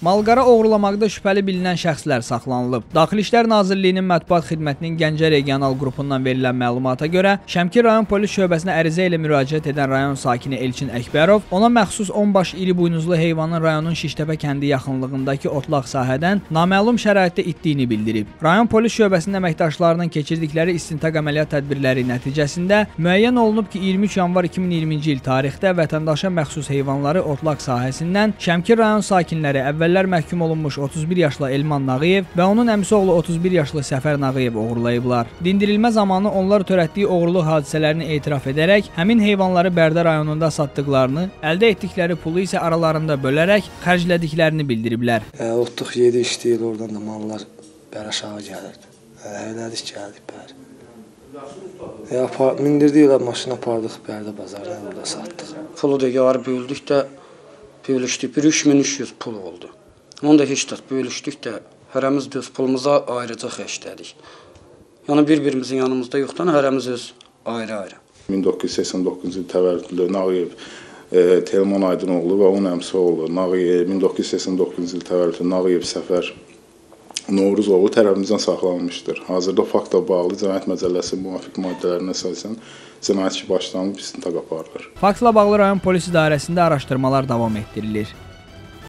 Malqara oğurlamaqda şübhəli bilinən şəxslər saxlanılıb. Daxili İşlər Nazirliyinin Mətbuat Xidmətinin Gəncə regional qrupundan verilən məlumata görə, Şəmkir rayon polis şöbəsinə ərizə ilə müraciət edən rayon sakini Elçin Əkbərov, ona məxsus 10 baş iri buynuzlu heyvanın rayonun Şiştəpə kəndi yaxınlığındakı otlaq sahədən naməlum şəraitdə itdiyini bildirib. Rayon polis şöbəsinin əməkdaşlarının keçirdikləri istintaq əməliyyat tədbirləri nəticəsində müəyyən olunub ki, 23 yanvar 2020-ci il tarixdə vətəndaşa məxsus heyvanları otlaq sahəsindən Şəmkir rayon sakinləri əvvəllər məhkum olunmuş 31 yaşlı Elman Nağıyev və onun əmisi oğlu 31 yaşlı Səfər Nağıyev oğurlayıblar. Dindirilmə zamanı onlar törətdiyi oğurluq hadisələrini etiraf edərək, həmin heyvanları Bərdə rayonunda satdıqlarını, əldə etdikləri pulu isə aralarında bölərək xərclədiklərini bildiriblər. Otluq 7 işləyir, oradan da mallar bəri aşağı gəlirdi. Elədik gəldik bəri. Mindirdik maşına apardıq Bərdə bazarına, burada satdıq. Pulu da yarı bölüşdük, 3300 pul oldu. Onu da heç bölüşdük də, hərəmiz öz pulumuza ayrıca xərclədik. Yəni bir-birimizin yanımızda yoxdan hərəmiz öz ayrı-ayrı. 1989-cu il təvəllüdlü Nağıyev Telman Aydınoğlu və onun əmsi oğlu 1989-cu il təvəllüdlü Nağıyev Səfər Novruzov tərəfimizdən saxlanılmışdır. Hazırda faktla bağlı Cinayət Məcəlləsinin müvafiq maddələrinə əsasən cinayət işi başlanıb istintaq aparılır. Faktla bağlı rayon polis idarəsində araşdırmalar davam etdirilir.